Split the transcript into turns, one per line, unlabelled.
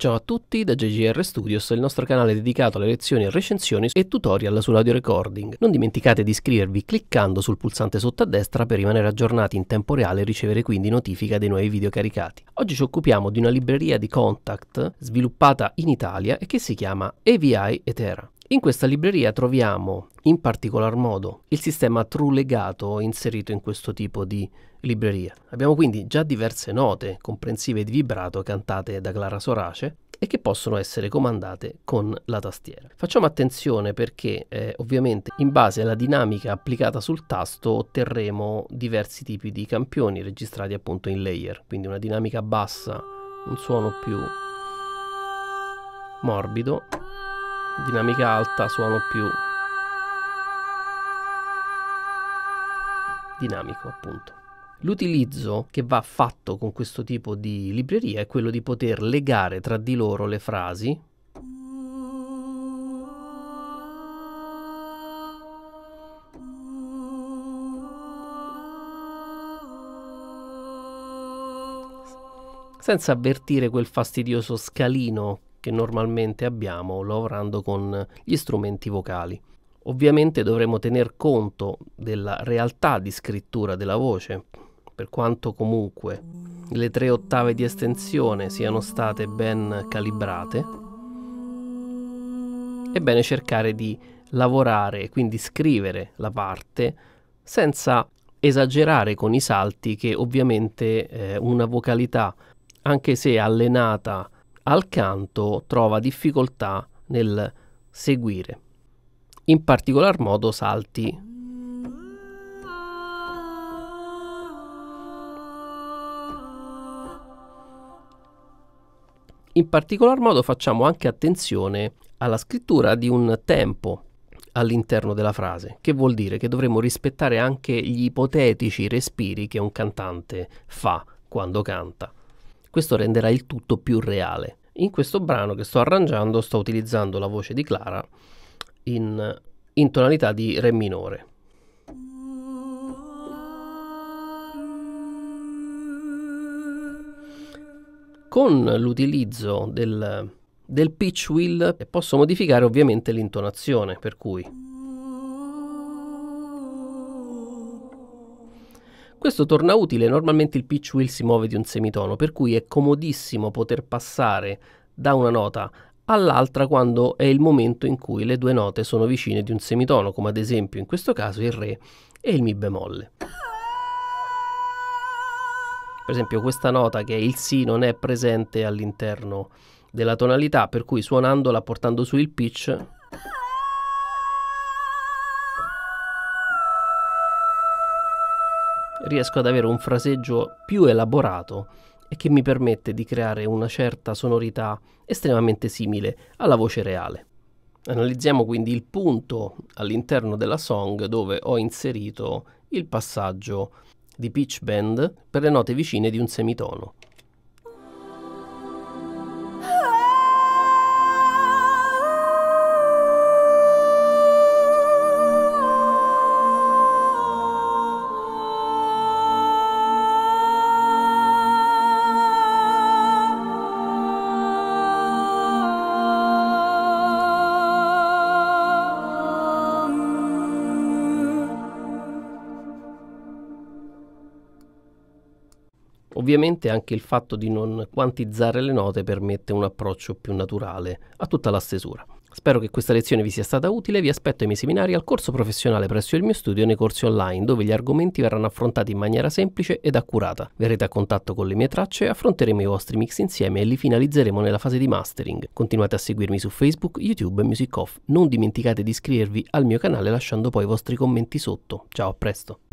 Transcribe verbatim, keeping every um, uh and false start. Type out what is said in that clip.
Ciao a tutti da J G R Studios, il nostro canale dedicato alle lezioni, recensioni e tutorial sull'audio recording. Non dimenticate di iscrivervi cliccando sul pulsante sotto a destra per rimanere aggiornati in tempo reale e ricevere quindi notifica dei nuovi video caricati. Oggi ci occupiamo di una libreria di Kontakt sviluppata in Italia e che si chiama A V I Ethera. In questa libreria troviamo in particolar modo il sistema True legato inserito in questo tipo di libreria. Abbiamo quindi già diverse note comprensive di vibrato cantate da Clara Sorace e che possono essere comandate con la tastiera. Facciamo attenzione perché eh, ovviamente in base alla dinamica applicata sul tasto otterremo diversi tipi di campioni registrati appunto in layer, quindi una dinamica bassa, un suono più morbido, dinamica alta, suono più dinamico appunto. L'utilizzo che va fatto con questo tipo di libreria è quello di poter legare tra di loro le frasi senza avvertire quel fastidioso scalino che normalmente abbiamo lavorando con gli strumenti vocali. Ovviamente dovremo tener conto della realtà di scrittura della voce, per quanto comunque le tre ottave di estensione siano state ben calibrate. È bene cercare di lavorare, quindi scrivere la parte senza esagerare con i salti che ovviamente eh, una vocalità, anche se allenata al canto, trova difficoltà nel seguire. In particolar modo salti in particolar modo facciamo anche attenzione alla scrittura di un tempo all'interno della frase, che vuol dire che dovremo rispettare anche gli ipotetici respiri che un cantante fa quando canta. Questo renderà il tutto più reale. In questo brano che sto arrangiando sto utilizzando la voce di Clara in, in tonalità di Re minore. Con l'utilizzo del, del pitch wheel posso modificare ovviamente l'intonazione, per cui questo torna utile. Normalmente il pitch wheel si muove di un semitono, per cui è comodissimo poter passare da una nota all'altra quando è il momento in cui le due note sono vicine di un semitono, come ad esempio in questo caso il Re e il Mi bemolle. Per esempio questa nota che è il Si non è presente all'interno della tonalità, per cui suonandola portando su il pitch riesco ad avere un fraseggio più elaborato e che mi permette di creare una certa sonorità estremamente simile alla voce reale. Analizziamo quindi il punto all'interno della song dove ho inserito il passaggio di pitch bend per le note vicine di un semitono. Ovviamente anche il fatto di non quantizzare le note permette un approccio più naturale a tutta la stesura. Spero che questa lezione vi sia stata utile. Vi aspetto ai miei seminari, al corso professionale presso il mio studio e nei corsi online, dove gli argomenti verranno affrontati in maniera semplice ed accurata. Verrete a contatto con le mie tracce, affronteremo i vostri mix insieme e li finalizzeremo nella fase di mastering. Continuate a seguirmi su Facebook, YouTube e Music Off. Non dimenticate di iscrivervi al mio canale lasciando poi i vostri commenti sotto. Ciao, a presto!